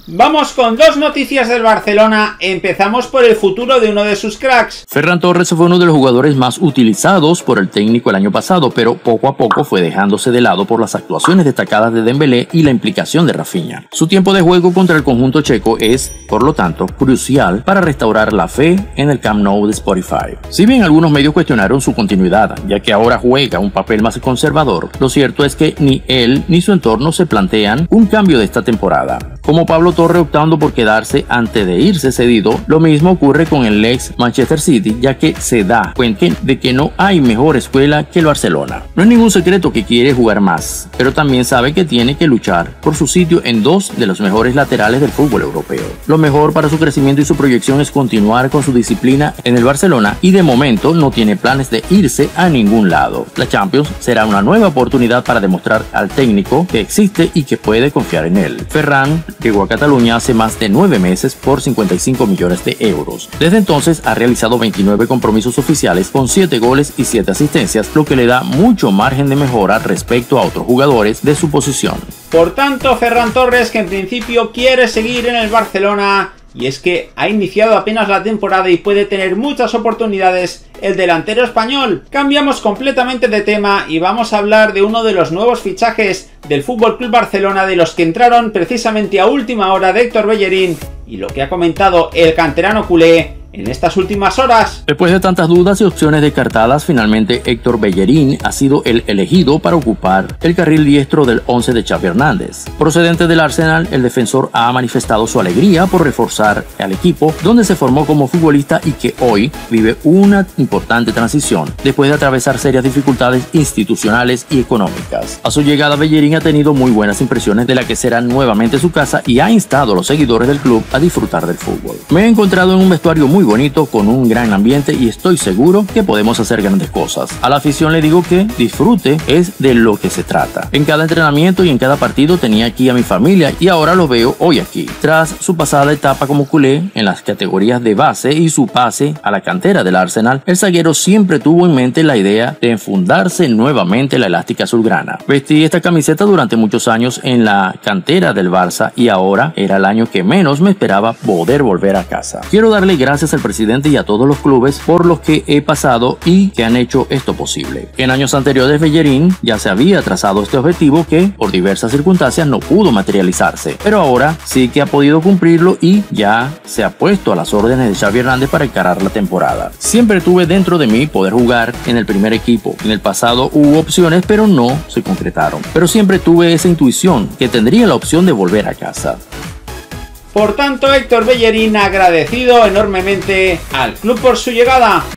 Vamos con dos noticias del Barcelona. Empezamos por el futuro de uno de sus cracks. Ferran Torres fue uno de los jugadores más utilizados por el técnico el año pasado, pero poco a poco fue dejándose de lado por las actuaciones destacadas de Dembélé y la implicación de Rafinha. Su tiempo de juego contra el conjunto checo es, por lo tanto, crucial para restaurar la fe en el Camp Nou de Spotify. Si bien algunos medios cuestionaron su continuidad, ya que ahora juega un papel más conservador, lo cierto es que ni él ni su entorno se plantean un cambio de esta temporada. Como Pablo Torre optando por quedarse antes de irse cedido, lo mismo ocurre con el ex Manchester City, ya que se da cuenta de que no hay mejor escuela que el Barcelona. No es ningún secreto que quiere jugar más, pero también sabe que tiene que luchar por su sitio en dos de los mejores laterales del fútbol europeo. Lo mejor para su crecimiento y su proyección es continuar con su disciplina en el Barcelona y de momento no tiene planes de irse a ningún lado. La Champions será una nueva oportunidad para demostrar al técnico que existe y que puede confiar en él. Ferran llegó a Cataluña hace más de 9 meses por 55 millones de euros. Desde entonces ha realizado 29 compromisos oficiales con 7 goles y 7 asistencias, lo que le da mucho margen de mejora respecto a otros jugadores de su posición. Por tanto, Ferran Torres, que en principio quiere seguir en el Barcelona, y es que ha iniciado apenas la temporada y puede tener muchas oportunidades el delantero español. Cambiamos completamente de tema y vamos a hablar de uno de los nuevos fichajes del FC Barcelona, de los que entraron precisamente a última hora, de Héctor Bellerín, y lo que ha comentado el canterano culé en estas últimas horas. Después de tantas dudas y opciones descartadas, finalmente Héctor Bellerín ha sido el elegido para ocupar el carril diestro del 11 de Xavi Hernández. Procedente del Arsenal, el defensor ha manifestado su alegría por reforzar al equipo donde se formó como futbolista y que hoy vive una importante transición después de atravesar serias dificultades institucionales y económicas. A su llegada, Bellerín ha tenido muy buenas impresiones de la que será nuevamente su casa y ha instado a los seguidores del club a disfrutar del fútbol. Me he encontrado en un vestuario muy bonito, con un gran ambiente y estoy seguro que podemos hacer grandes cosas. A la afición le digo que disfrute, es de lo que se trata. En cada entrenamiento y en cada partido tenía aquí a mi familia y ahora lo veo hoy aquí. Tras su pasada etapa como culé en las categorías de base y su pase a la cantera del Arsenal, el zaguero siempre tuvo en mente la idea de enfundarse nuevamente la elástica azulgrana. Vestí esta camiseta durante muchos años en la cantera del Barça y ahora era el año que menos me esperaba poder volver a casa. Quiero darle gracias al presidente y a todos los clubes por los que he pasado y que han hecho esto posible. En años anteriores, Bellerín ya se había trazado este objetivo que por diversas circunstancias no pudo materializarse, pero ahora sí que ha podido cumplirlo y ya se ha puesto a las órdenes de Xavi Hernández para encarar la temporada. Siempre tuve dentro de mí poder jugar en el primer equipo. En el pasado hubo opciones, pero no se concretaron. Pero siempre tuve esa intuición que tendría la opción de volver a casa. Por tanto, Héctor Bellerín ha agradecido enormemente al club por su llegada.